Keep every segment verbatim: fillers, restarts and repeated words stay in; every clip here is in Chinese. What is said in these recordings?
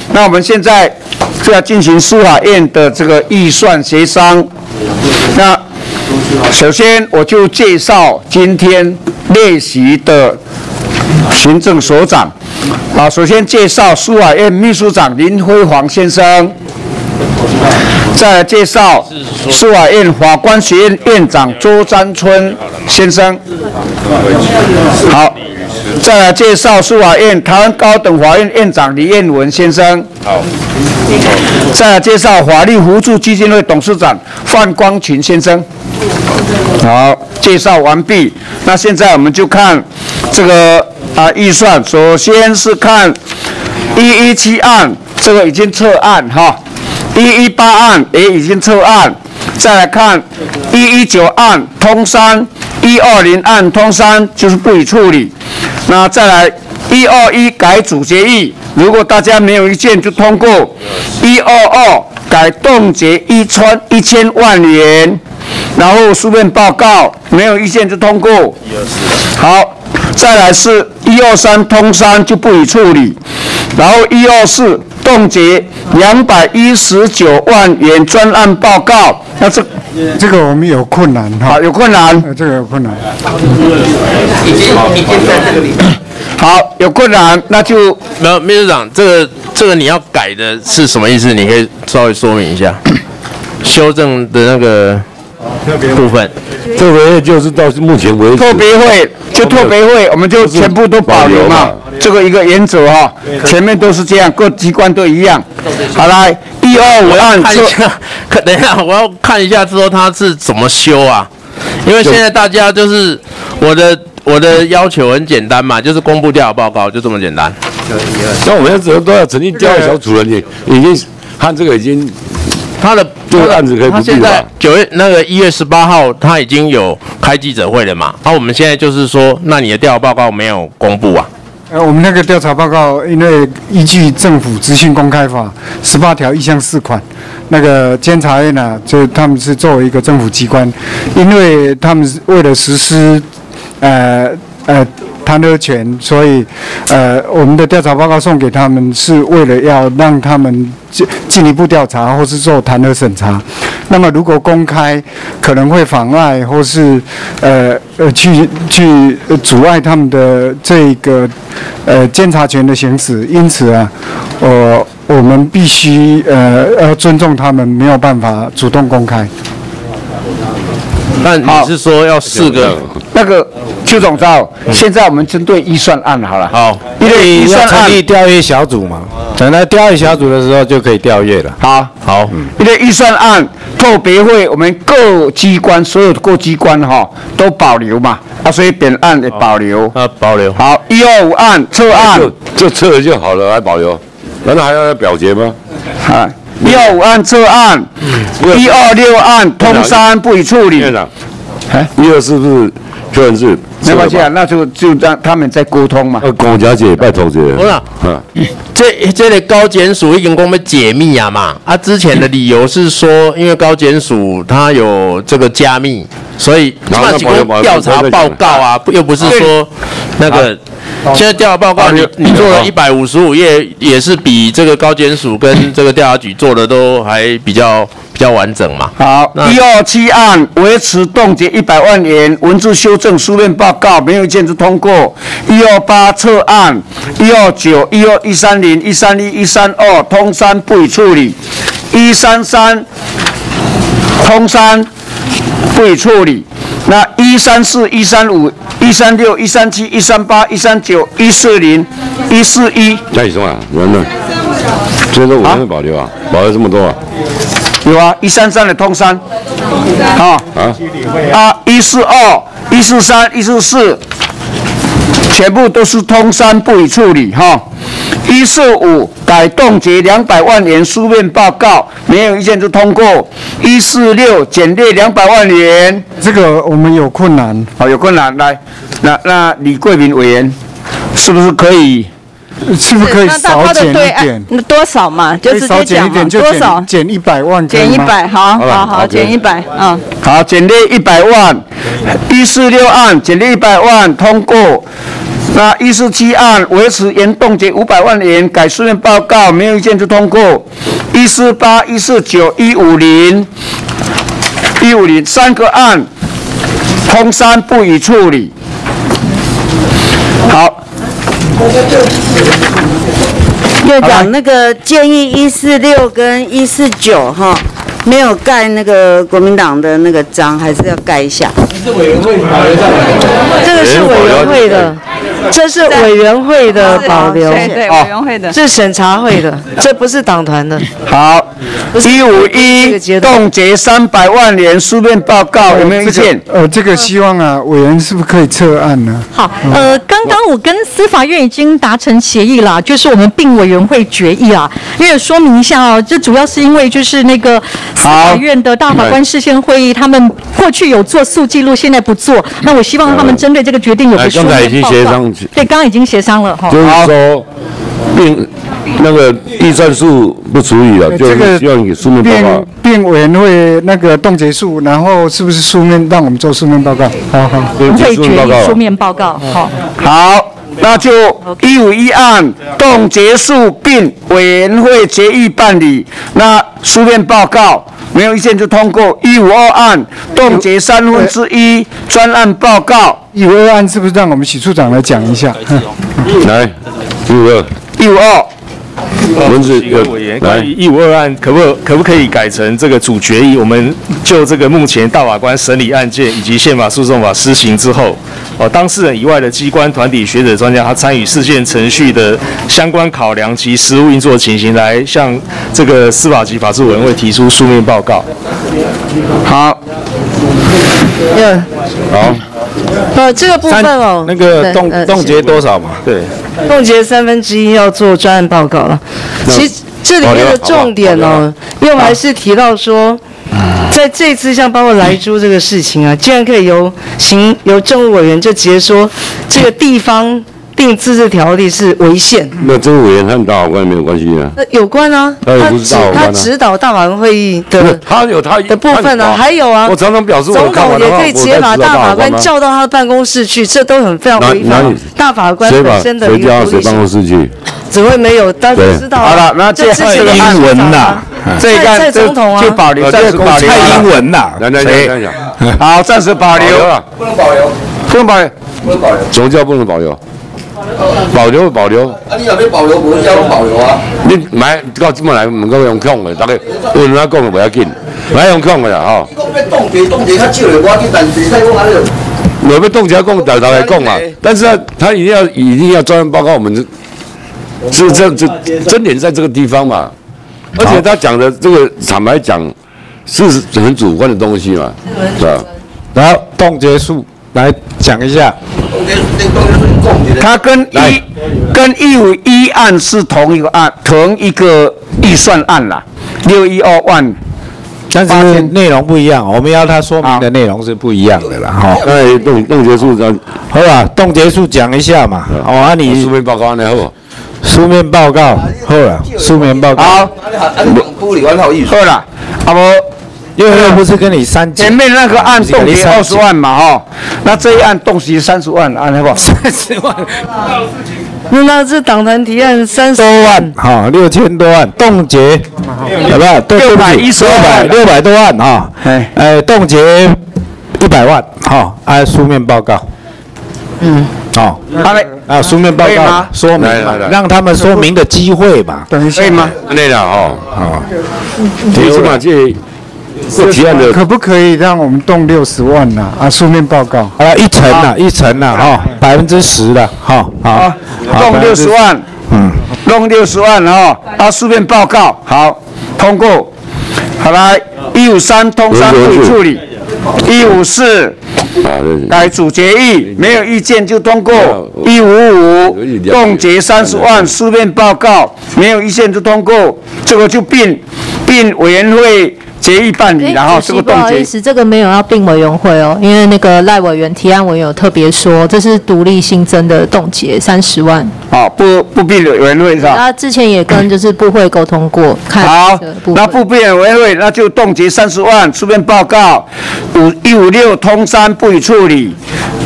那我们现在就要进行司法院的这个预算协商。那首先我就介绍今天列席的行政所长。啊，首先介绍司法院秘书长林辉煌先生。再来介绍司法院法官学院院长周占春先生。好，再来介绍司法院台湾高等法院院长李彦文先生。好。再来介绍法律扶助基金会董事长范光群先生。好，介绍完毕。那现在我们就看这个啊预算，首先是看一一七案，这个已经撤案哈。一一八案也已经撤案，再来看一一九案通删，一二零案通删就是不予处理。那再来一二一改主决议，如果大家没有意见就通过。一二二改冻结一千一千万元，然后书面报告没有意见就通过。好，再来是一二三通删就不予处理，然后一二四。冻结两百一十九万元专案报告，那这这个我们有困难哈， 好有困难， 呃，这个有困难， 已经已经在这个里面。 好，有困难，那就没有秘书长，这个这个你要改的是什么意思？你可以稍微说明一下，修正的那个部分。 特别会就是到目前为止， 特别会就特别会，我们就全部都保留嘛，这个一个原则哈，前面都是这样，各机关都一样。好来，一二五案看一下，可等一下，我要看一下之后他是怎么修啊？因为现在大家就是我的我的要求很简单嘛，就是公布调查报告，就这么简单。 那我们只都要成立调查小组了，你已经看这个已经。 他的这个案子可以不必吧？ 九月那个一月十八号，他已经有开记者会了嘛？那、啊、我们现在就是说，那你的调查报告没有公布啊？ 呃，我们那个调查报告，因为依据政府资讯公开法十八条一项四款，那个监察院呢，就他们是作为一个政府机关，因为他们是为了实施，呃呃。弹劾权，所以，呃，我们的调查报告送给他们，是为了要让他们进进一步调查，或是做弹劾审查。那么，如果公开，可能会妨碍，或是呃呃去去阻碍他们的这个呃监察权的行使。因此啊，我我们必须呃要尊重他们，没有办法主动公开。 那你是说要四个？ 那个邱总召，现在我们针对预算案好了。 好， 因为预算案成立调阅小组嘛，等到调阅小组的时候就可以调阅了。 好， 好， 嗯、因为预算案特别会，我们各机关所有的各机关哈、哦、都保留嘛，啊，所以本案也保留。 啊，保留。 好，一二五案撤案， 就撤了就好了，还保留？难道还要表决吗？ 啊。一二五案撤案，一二六案通删不予处理。 院长，哎，一二是不是确认是？ 没关系啊，那就就让他们再沟通嘛。 呃，龚小姐拜托姐。 好啦，嗯，这这个高检署已经跟我们解密啊嘛，啊，之前的理由是说，因为高检署它有这个加密，所以那几个调查报告啊，又不是说那个。现在调查报告你你做了一百五十五页，也是比这个高检署跟这个调查局做的都还比较比较完整嘛。 好，一二七案维持冻结一百万元，文字修正书面报告没有意见就通过。一二八撤案，一二九、一二一三零、一三一、一三二通删不予处理，一三三通删不予处理。那一三四、一三五、一三六、一三七、一三八、一三九、一四零、一四一。 那你说啊，人呢？这都我们保留啊，保留这么多啊？ 有啊，一三三的通删，啊啊啊，一四二、一四三、一四四，全部都是通删不予处理哈。一四五改冻结两百万元书面报告，没有意见就通过。一四六减列两百万元， 这个我们有困难， 好、哦、有困难，来，那那李桂明委员是不是可以？ 是不是可以少减一点？ 多少嘛，就直接讲嘛， 多少减一百万？ 减一百，好，好好减一百，嗯， 好，减列一百万，一四六案减列一百万通过。 那一四七案维持原冻结五百万元，改书面报告，没有意见就通过。一四八、一四九、一五零、一五零三个案，通删不予处理。好。 院长，那个建议一四六跟一四九哈，没有盖那个国民党的那个章，还是要盖一下。 是委员会保留下来。 这个是委员会的，这是委员会的保留， 对对，委员会的， 是审查会的，这不是党团的。 好，一五一冻结三百万元书面报告，有没有意见？ 呃，这个希望啊，委员是不是可以撤案呢？ 好，呃，刚刚我跟司法院已经达成协议啦，就是我们并委员会决议啊，因为说明一下哦，这主要是因为就是那个司法院的大法官事先会议，他们过去有做速记录，现在不做，那我希望他们针对这个决定有个书面报告。 刚才已经协商， 对，刚刚已经协商了哈。 就是说，并那个预算数不处理了，就希望你书面报告。 并委员会那个冻结数，然后是不是书面让我们做书面报告？好好， 我们可以决议书面报告。好， 好，那就一五一案冻结数并委员会决议办理，那书面报告没有意见就通过。一五二案冻结三分之一专案报告。 一五二案是不是让我们许处长来讲一下？ 来，一五二， 一五二。 文字一个委员，关于一五二案，可不可不可以改成这个主决议？我们就这个目前大法官审理案件以及宪法诉讼法施行之后，哦，当事人以外的机关、团体、学者、专家，他参与事件程序的相关考量及实务运作情形，来向这个司法及法制委员会提出书面报告。 好， 嗯， 好。 呃，这个部分哦， 那个冻冻结多少嘛？ 对， 冻结三分之一要做专案报告了。其实这里面的重点哦，又还是提到说，在这次像包括莱猪这个事情啊，既然可以由行由政务委员就直接说，这个地方定自治条例是违宪。 那政务委员和大法官没有关系啊？ 那有关啊， 他也不是大法官啊， 他指导大法官会议的， 他有他的部分呢，还有啊， 我常常表示我的看法的话， 总统也可以直接把大法官叫到他的办公室去，这都很非常违反大法官本身的一个独立性。谁叫谁办公室去？怎么会没有？大家知道。 好了，那这英文呐， 这一个总统啊， 就保留，暂时保留。 蔡英文呐， 来来来来讲， 好，暂时保留了， 不能保留， 不能保留， 不能保留。 什么叫不能保留？保留保留。 啊，你若要保留，我叫保留啊。 你买到这么来，唔够用讲的，大概有人讲的不要紧，买用讲的啦吼。 你讲要冻结，冻结较少的，我要紧，但是你再讲安尼。 我要冻结讲，大家来讲嘛。但是啊，他一定要一定要专案报告，我们是这这真点在这个地方嘛。而且他讲的这个，坦白讲，是很主观的东西嘛，是吧？ 然后冻结数来讲一下。 它跟一跟一五一案是同一个案，同一个预算案啦，六一二万。 但是内容不一样，我们要他说明的内容是不一样的啦，哈。 那冻冻结数这样， 好吧，冻结数讲一下嘛。哦，啊你书面报告然后。 书面报告，好了，书面报告。 好，好了，啊不， 因为又不是跟你删减。 前面那个案冻结二十万嘛，哈，那这一案冻结三十万，按好不好？ 三十万。 那那这党团提案三十多万，哈，六千多万冻结，好不好？ 六百一十二万， 六百多万啊，哎，呃，冻结一百万，哈，按书面报告。嗯，好，啊，书面报告说明，让他们说明的机会嘛， 等一下， 可以吗？ 那了哦，好，最起码这这提案的可不可以让我们动六十万呐？啊，书面报告， 好了，一层呐，一层呐，哈，百分之十的，哈，好， 动六十万，嗯，弄六十万哈，啊，书面报告好通过，好来，一五三通三不予处理，一五四。改主决议，没有意见就通过。一五五冻结三十万书面报告，没有意见就通过。这个就并并委员会决议办理，然后这个冻结。 不好意思，这个没有要并委员会哦，因为那个赖委员提案委员有特别说，这是独立新增的冻结三十万。 哦，不不并委员会是吧？ 他之前也跟就是部会沟通过，看好，那不并委员会那就冻结三十万书面报告。五一五六通三不予处理，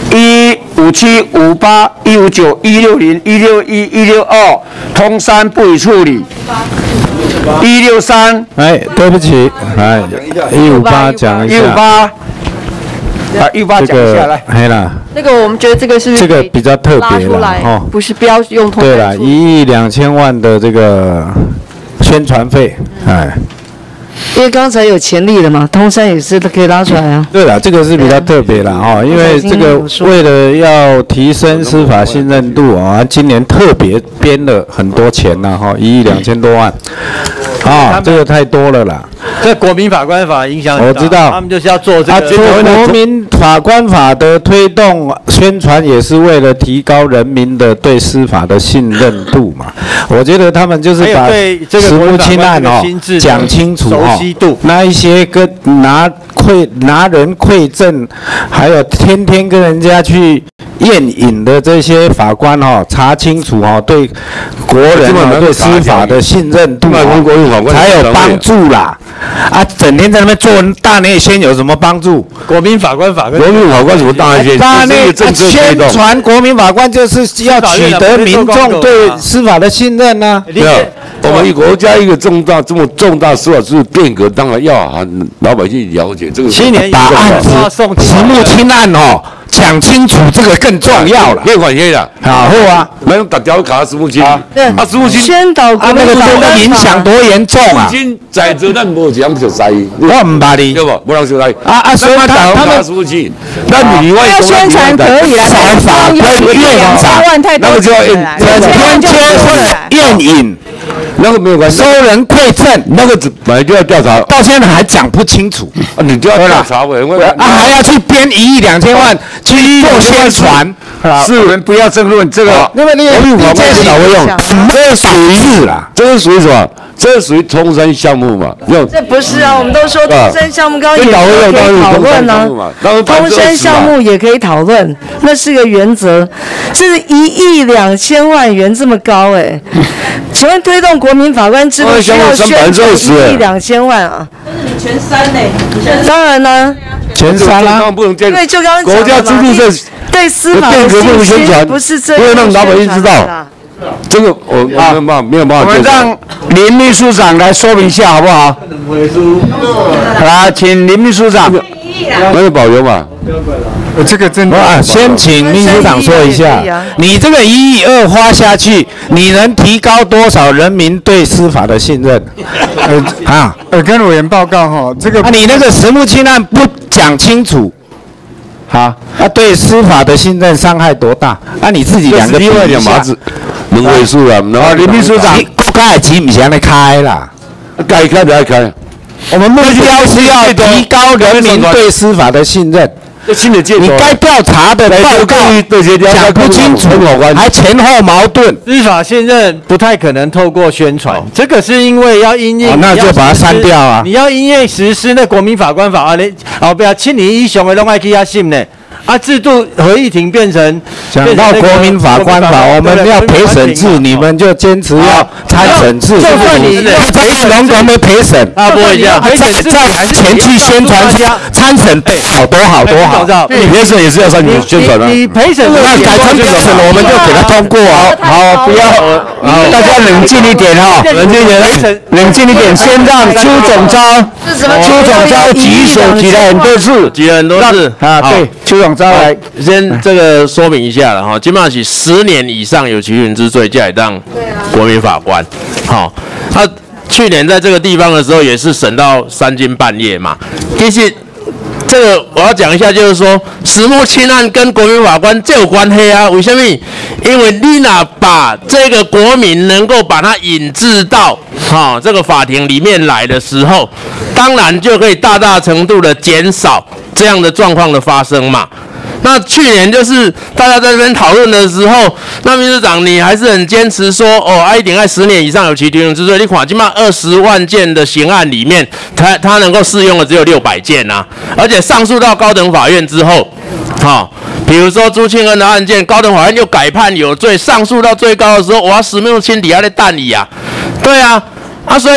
一五七、五八、一五九、一六零、一六一、一六二，通山不予处理。一六三， 哎，对不起，哎，一五八讲一下。 一五八，啊，一五八讲一下来。 黑啦。 那个我们觉得这个是不是这个比较特别了哦， 不是不要用通。 对了，一亿两千万的这个宣传费，哎。 因为刚才有潜力了嘛，通山也是可以拉出来啊。 对了，这个是比较特别了哈，因为这个为了要提升司法信任度啊，今年特别编了很多钱呐哈，一亿两千多万，啊，这个太多了啦。 这国民法官法影响很大， 我知道， 他们就是要做这个。 啊，国民法官法的推动宣传也是为了提高人民的对司法的信任度嘛。我觉得他们就是把实务清案哦讲清楚哦，那一些跟拿馈拿人馈赠，还有天天跟人家去验引的这些法官哦，查清楚哦，对国人哦对司法的信任度哦才有帮助啦。啊，整天在那边做大内宣有什么帮助？ 国民法官法， 国民法官什么大内宣？ 大内宣传国民法官就是要取得民众对司法的信任呢。 对啊，我们国家一个重大这么重大司法制度变革，当然要啊老百姓了解这个。 七年把案子实务清案哦。讲清楚这个更重要了， 别管些啦， 好啊， 没有打条卡实务清，啊，实务清宣导啊，那个那个影响多严重啊！ 实务清在责咱无人就在意， 我唔捌你， 对不？无人就在意啊啊！所以他他们实务清，那你外要宣传可以啦， 司法跟院长， 那个就要验， 整天就是验引。 那个没有关系， 收人馈赠， 那个本来就要调查， 到现在还讲不清楚， 啊，你就要调查委员会， 啊，还要去编一亿两千万去做宣传， 是人不要争论这个， 因为那个国民法官是哪会用？这属于啦，这是属于什么？这是属于通山项目嘛？ 这不是啊，我们都说通山项目刚刚也可以讨论呢，通山项目也可以讨论，那是个原则。这是一亿两千万元这么高哎，请问推动国民法官制度需要宣传一亿两千万啊？ 但是你全删呢？ 当然呢， 全删啦， 因为就刚刚国家制度在对司法的信心不是这样， 不会让老百姓知道。这个我没有办法，没有办法。 我们让林秘书长来说明一下，好不好？来，请林秘书长。 那个保留嘛。 这个真的啊，先请秘书长说一下，你这个一亿二花下去，你能提高多少人民对司法的信任？ 呃啊， 呃，跟委员报告哈，这个啊，你那个实务清案不讲清楚。好，啊，对司法的信任伤害多大？啊，你自己两个另外两码子，两位数啊，然后林秘书长， 国家的钱不是安尼开啦， 该开就要开。 我们目标是要提高人民对司法的信任。你该调查的报告讲不清楚，还前后矛盾。 司法信任不太可能透过宣传，这个是因为要因应， 那就把它删掉啊！ 你要因应实施那国民法官法啊，你哦不要七年以上的拢爱去遐信呢。啊，制度合议庭变成讲到国民法官法，我们要陪审制，你们就坚持要参审制。 就算你陪审都没陪审啊，不会这样，陪审制在前去宣传参审对好多好多好。 陪审也是要上去宣传的。 你陪审那改成陪审，我们就给他通过啊。 好，不要，大家冷静一点哈， 冷静一点， 冷静一点，先让邱总召，邱总召举手举了很多次， 举了很多次啊，对，邱总。再来， 先这个说明一下了哈，基本上是十年以上有欺凌之罪，就来当国民法官。好，他去年在这个地方的时候也是审到三更半夜嘛。其实这个我要讲一下，就是说实务清案跟国民法官这有关系啊？为什么？因为你哪把这个国民能够把它引致到哈、哦、这个法庭里面来的时候，当然就可以大大程度的减少这样的状况的发生嘛。那去年就是大家在这边讨论的时候，那秘书长你还是很坚持说，哦，啊一定在十年以上有期徒刑之罪。你看，起码二十万件的刑案里面，它它能够适用的只有六百件呐、啊，而且上诉到高等法院之后，好、哦，比如说朱庆恩的案件，高等法院又改判有罪，上诉到最高的时候，我要实名清底下的弹椅啊，对啊，啊，所以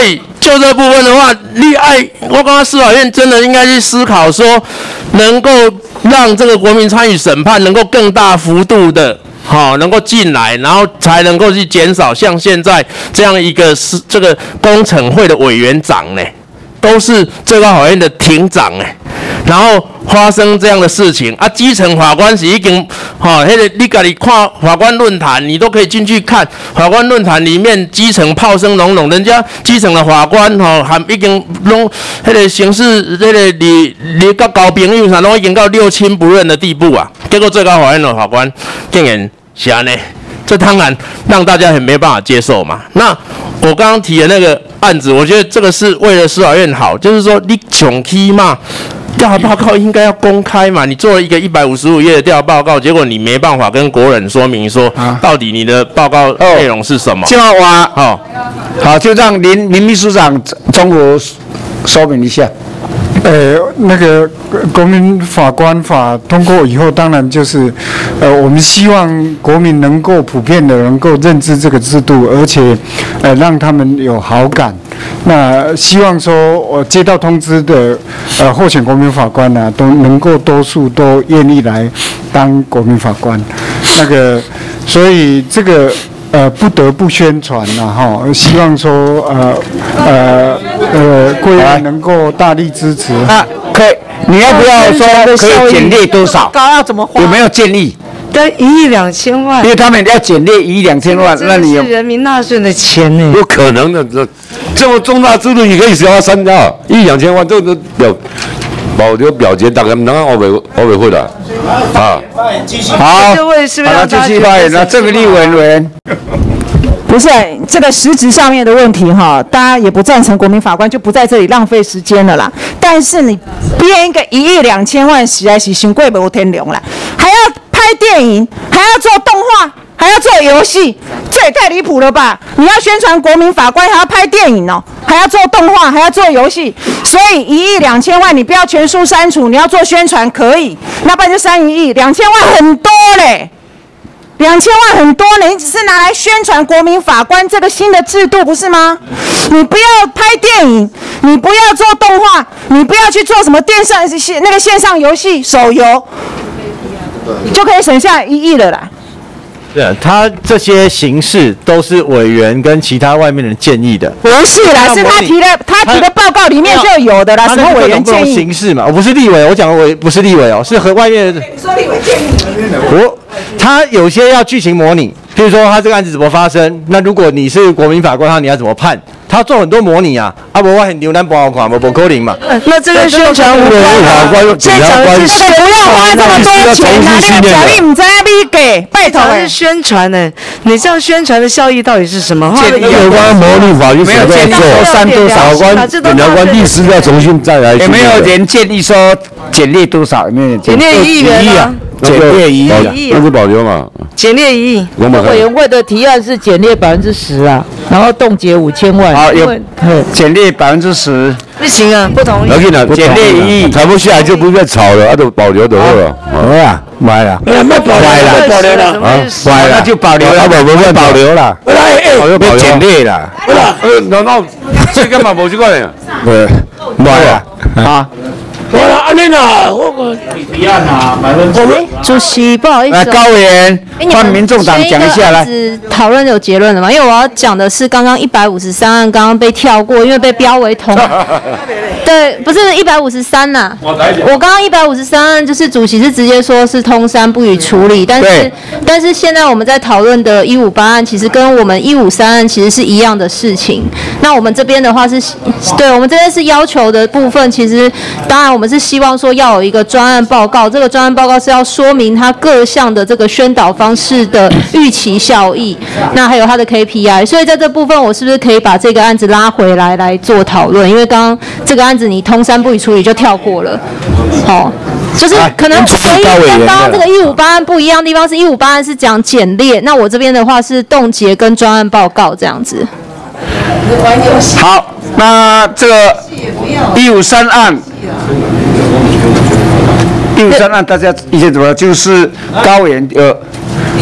就这部分的话，立爱，我刚刚司法院真的应该去思考说，能够让这个国民参与审判能够更大幅度的。好，能够进来，然后才能够去减少像现在这样一个是这个工程会的委员长呢，都是最高法院的庭长哎，然后发生这样的事情啊，基层法官是已经哈，那个你家己看法官论坛，你都可以进去看法官论坛里面基层炮声隆隆，人家基层的法官哈，还已经拢那个刑事那个离离到高朋友上，拢已经到六亲不认的地步啊，结果最高法院的法官竟然是安尼，这当然让大家很没办法接受嘛。那我刚刚提的那个案子，我觉得这个是为了司法院好，就是说你穷期嘛，调查报告应该要公开嘛。你做了一个一百五十五页的调查报告，结果你没办法跟国人说明说，到底你的报告内容是什么。 这样话， 好， 好，就让林林秘书长综合说明一下。 呃，那个国民法官法通过以后，当然就是，呃，我们希望国民能够普遍的能够认知这个制度，而且，呃，让他们有好感。那希望说，我接到通知的，呃，候选国民法官呢、啊，都能够多数都愿意来当国民法官。那个，所以这个。呃，不得不宣传了哈，希望说呃呃呃，贵人能够大力支持。 啊，可以，你要不要说可以减列多少？ 高要怎么花？ 有没有建议？ 对，一亿两千万。 因为他们要减列一亿两千万，那你有？ 是人民纳税的钱呢？ 有可能的，这这么重大制度，你可以只要删掉一亿两千万，这个表保留表决，大概能让欧委欧委会的啊。 好， 这位是不是好了，继续发言了，这个立委委员。 不是这个实质上面的问题哈，大家也不赞成国民法官就不在这里浪费时间了啦。但是你编一个一亿两千万，实在是太贵无天良了，还要拍电影，还要做动画，还要做游戏，这也太离谱了吧？你要宣传国民法官，还要拍电影哦，还要做动画，还要做游戏，所以一亿两千万你不要全数删除，你要做宣传可以，那不然就删一亿，两千万很多嘞。两千万很多呢，你只是拿来宣传国民法官这个新的制度，不是吗？你不要拍电影，你不要做动画，你不要去做什么电上那个线上游戏、手游，就可以省下一亿了啦。 对，他这些形式都是委员跟其他外面人建议的。 不是啦，是他提的，他提的报告里面就有的啦。什么委员建议？ 形式嘛，我不是立委，我讲的委不是立委哦，是和外面的。 你说立委建议？ 我他有些要剧情模拟，譬如说他这个案子怎么发生，那如果你是国民法官，他你要怎么判？他做很多模拟啊，啊不，我很牛难不好看，我不可能嘛。 那这个宣传无关啊， 现场是这个不要花这么多钱啊，那个奖励唔知要你给，拜托。 是宣传呢，你这样宣传的效益到底是什么？ 有关模拟法律没有建议说删多少，法官、检察官、律师要重新再来。 有没有人建议说减列多少？有没有人建议？ 减列一亿元啊， 减列一亿，那就保留嘛。 减列一亿。 委员会的提案是减列百分之十啊，然后冻结五千万。 好，有减列百分之十。 不行啊，不同意。 减列一亿， 裁不下来就不再炒了，那就保留就好了。 好啊，买了， 没保留了，保留了啊，买了就保留了， 不不不保留了，保留被减列了。 呃，难道这干嘛无这个呢？ 对，买了啊。 好了，安尼啦，我提案啊，百分之十。 主席，不好意思、哦， 来高委员换民众党讲一下来。 讨论有结论了吗？因为我要讲的是刚刚一百五十三案刚刚被跳过，因为被标为同。对，不是一百五十三呐。我刚刚一百五十三案就是主席是直接说是通删不予处理，但是但是现在我们在讨论的一五八案其实跟我们一五三案其实是一样的事情。那我们这边的话是，对我们这边是要求的部分，其实当然我们。我们是希望说要有一个专案报告，这个专案报告是要说明它各项的这个宣导方式的预期效益，那还有它的 K P I。所以在这部分，我是不是可以把这个案子拉回来来做讨论？因为刚刚这个案子你通删不予处理就跳过了，好、哦，就是可能唯一跟刚刚这个一五八案不一样的地方是，一五八案是讲简列，那我这边的话是冻结跟专案报告这样子。 好，那这个一五三案。一五三案，大家意见怎么？就是高委员呃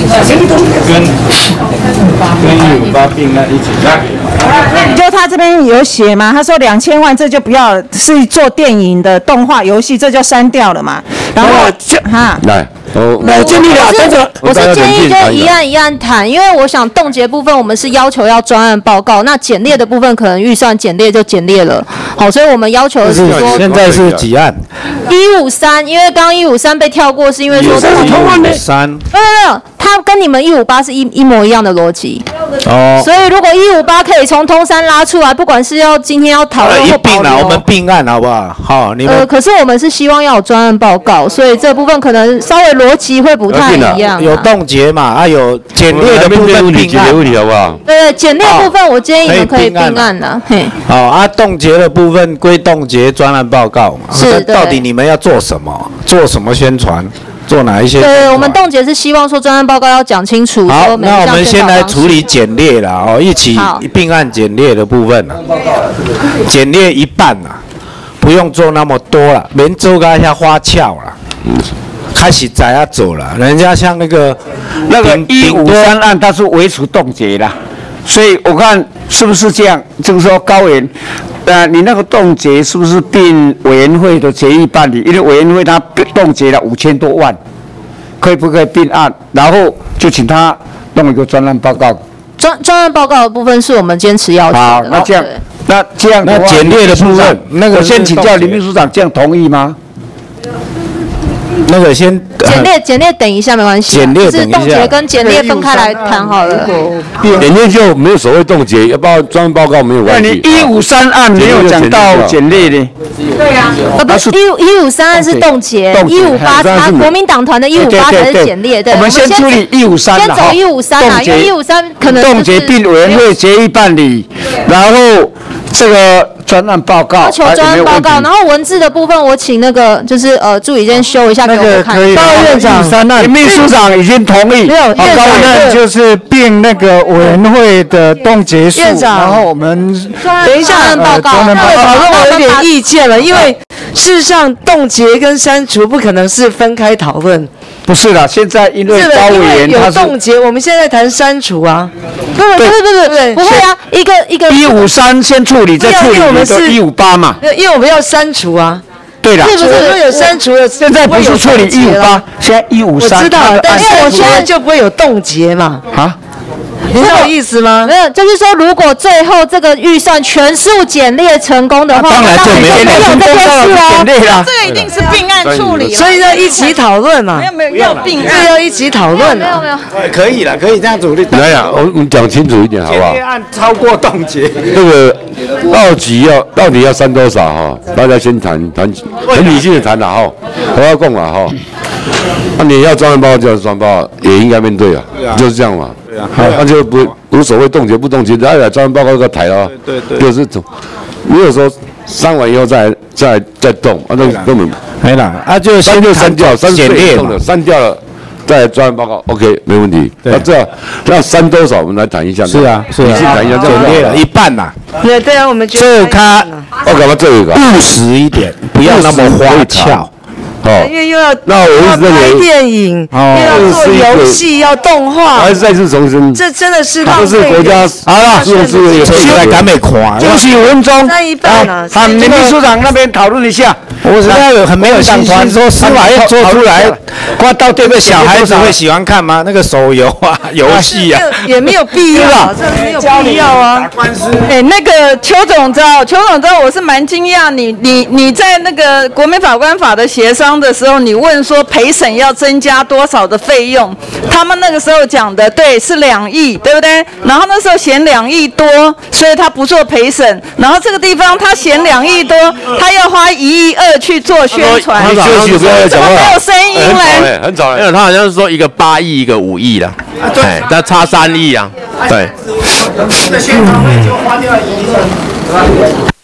跟跟一五八并案一起。 就他这边有写嘛，他说两千万这就不要，是做电影的动画游戏，这就删掉了嘛。然后哈， 来，我我建议了，但是我是建议就一案一案谈，因为我想冻结部分我们是要求要专案报告，那减列的部分可能预算减列就减列了，好，所以我们要求的是说现在是几案？ 一五三，因为刚刚一五三被跳过，是因为说一五三， 没有没有，它跟你们一五八是一一模一样的逻辑。 哦， 所以如果一五八可以从通山拉出来，不管是要今天要讨论或保留， 我们并案好不好？好，你们呃，可是我们是希望要有专案报告，所以这部分可能稍微逻辑会不太一样、啊。 有冻结嘛？啊，有减列的部分并案， 问题好不好？ 对，减列部分我建议你们可以并案的。嘿， 好啊，冻结的部分归冻结专案报告嘛。 是， 到底你们要做什么？做什么宣传？做哪一些？ 对，我们冻结是希望说专案报告要讲清楚。 好，那我们先来处理减列啦，哦，一起并案减列的部分啦，减列一半啦，不用做那么多了，免做个一下花俏啦，开始在要走了，人家像那个那个一五三案，它是维持冻结的，所以我看是不是这样？就是说高原。呃，你那个冻结是不是并委员会的决议办理？因为委员会他冻结了五千多万，可以不可以并案？然后就请他弄一个专案报告。 专专案报告的部分是我们坚持要求的。 好，那这样，那这样的话， 那减列的部分，那个我先请教林秘书长，这样同意吗？ 那个先减列减列等一下没关系， 减列就是冻结跟减列分开来谈好了。 减列就没有所谓冻结，要不然专案报告没有关系。 那你一五三案没有讲到减列的？ 对呀，呃不是一一五三案是冻结，一五八他国民党团的一五八才是减列。对， 我们先处理一五三先走一五三啊，因为一五三可能冻结并委员会决议办理，然后这个。专案报告， 要求专案报告，然后文字的部分，我请那个就是呃助理先修一下给我看。 报告院长，林秘书长已经同意。 没有，院长就是并那个委员会的冻结数，然后我们等一下报告， 讨论我有点意见了，因为事实上冻结跟删除不可能是分开讨论。 不是啦，现在因为高委员他是有冻结，我们现在谈删除啊。 不不不不不，不会啊，一个一个一五三先处理，再处理我们是一五八嘛。 因为我们要删除啊。 对了， 是不是有删除了？ 现在不是处理一五八，现在一五三。 我知道，但是我现在就不会有冻结嘛。 啊？ 你知道我意思吗？ 没有，就是说，如果最后这个预算全数减列成功的话， 当然就没有这件事哦。 这个一定是并案处理， 所以要一起讨论嘛。 没有没有要并案， 要一起讨论。 没有没有， 可以了，可以这样处理。 来呀，我们讲清楚一点好不好？ 案超过冻结， 这个到底要到底要删多少哈？大家先谈谈，很理性的谈了哈，不要共了哈。那你要专案报告就要专案报告，也应该面对啊，就是这样嘛。对啊，那就不无所谓冻结不冻结，来来专案报告个抬了， 对对， 就是总，如果说删完以后再再再动，啊，那根本没了啊，就删就删掉，删减列了，删掉了。再专案报告 ，OK， 没问题。那这样，那删多少？我们来谈一下。 是啊，是啊， 谈一下， 减列了一半呐。 对对啊，我们这他我干嘛这一个务实一点，不要那么花俏。 哦， 因为又要那我一直认为拍电影，又要做游戏，要动画， 还是再次重申， 这真的是浪费。 这是国家好了， 是是有谁来赶美看？ 休息五分钟。 删一半了。 好，林秘书长那边讨论一下。 我实在有很没有信心，说司法院做出来，挂到对面小孩子会喜欢看吗？那个手游啊，游戏啊， 也没有必要，这没有必要啊。 打官司。哎，那个邱总召，邱总召，我是蛮惊讶，你你你在那个国民法官法的协商的时候，你问说陪审要增加多少的费用，他们那个时候讲的对是两亿，对不对？然后那时候嫌两亿多，所以他不做陪审，然后这个地方他嫌两亿多，他要花一亿二去做宣传， 你休息不要讲话， 没有声音嘞， 很早因为他好像是说一个八亿，一个五亿啦，哎，他差三亿啊，对。 宣传费就花掉一亿。